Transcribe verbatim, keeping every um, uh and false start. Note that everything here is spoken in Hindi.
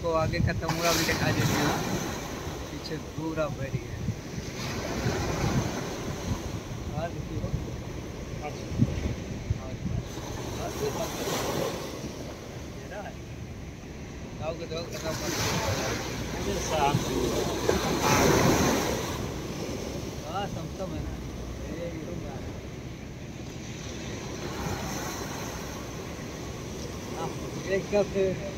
देखो आगे का तमुरा भी दिखा देते हैं, पीछे पूरा भर गया। हाँ देखिए गाँव के दो हाँ समसम है ना एक कप